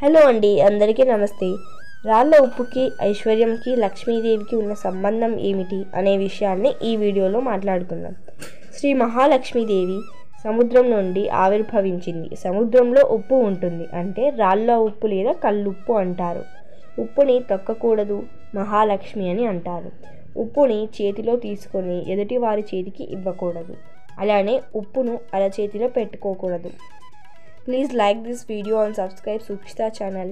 Hello అండి, అందరికీ నమస్తే. రాళ్ళ ఉప్పుకి ఐశ్వర్యంకి లక్ష్మీదేవికి ఉన్న సంబంధం ఏమిటి అనే విషయాన్ని ఈ వీడియోలో మాట్లాడుకుందాం. శ్రీ మహాలక్ష్మీదేవి సముద్రం నుండి ఆవిర్భవించింది. సముద్రంలో ఉప్పు ఉంటుంది, అంటే రాళ్ళ ఉప్పు లేదా కల్లుప్పు అంటారు. ఉప్పుని తొక్కకూడదు, మహాలక్ష్మి అని అంటారు. ఉప్పుని చేతిలో తీసుకొని ఎదుటి వారి చేతికి ఇవ్వకూడదు. అలానే ఉప్పును అరచేతిలో పెట్టుకోకూడదు. Please like this video and subscribe Sukshita channel.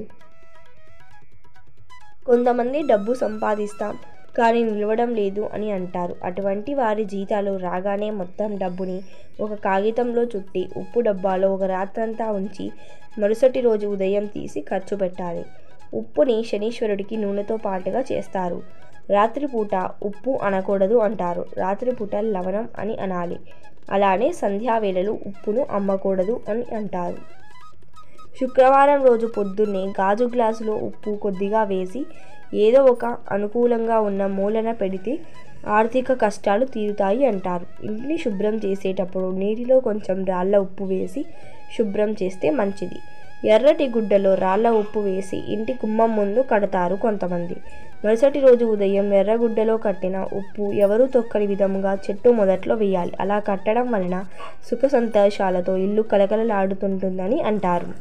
కొంతమంది డబ్బు సంపాదిస్తాం కానీ నిలవడం లేదు అని అంటారు. అటువంటి వారి జీతాలు రాగానే మొత్తం డబ్బుని ఒక కాగితంలో చుట్టి ఉప్పు డబ్బాలో ఒక రాత్రంతా ఉంచి మరుసటి రోజు ఉదయం తీసి ఖర్చు పెట్టాలి. ఉప్పుని శనీశ్వరుడికి నూనెతో పాటుగా చేస్తారు. రాత్రిపూట ఉప్పు అనకూడదు అంటారు. రాత్రిపూట లవణం అని అనాలి. అలానే సంధ్యావేళలు ఉప్పును అమ్మకూడదు అని అంటారు. శుక్రవారం రోజు పొద్దున్నే గాజు గ్లాసులో ఉప్పు కొద్దిగా వేసి ఏదో ఒక అనుకూలంగా ఉన్న మూలన పెడితే ఆర్థిక కష్టాలు తీరుతాయి అంటారు. ఇంటిని శుభ్రం చేసేటప్పుడు నీటిలో కొంచెం రాళ్ళ ఉప్పు వేసి శుభ్రం చేస్తే మంచిది. ఎర్రటి గుడ్డలో రాళ్ళ ఉప్పు వేసి ఇంటి గుమ్మం ముందు కడతారు కొంతమంది. మరుసటి రోజు ఉదయం ఎర్రగుడ్డలో కట్టిన ఉప్పు ఎవరూ తొక్కని విధముగా చెట్టు మొదట్లో వేయాలి. అలా కట్టడం వలన సుఖ సంతోషాలతో ఇల్లు కలకలలాడుతుంటుందని అంటారు.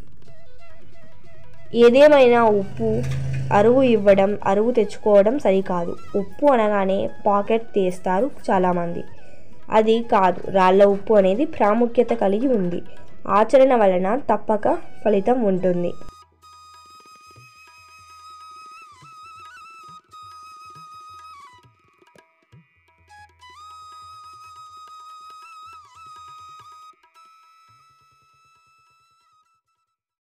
ఏదేమైనా ఉప్పు అరువు ఇవ్వడం, అరువు తెచ్చుకోవడం సరికాదు. ఉప్పు అనగానే పాకెట్ తీస్తారు చాలామంది. అది కాదు, రాళ్ళ ఉప్పు అనేది ప్రాముఖ్యత కలిగి ఉంది. ఆచరణ వలన తప్పక ఫలితం ఉంటుంది.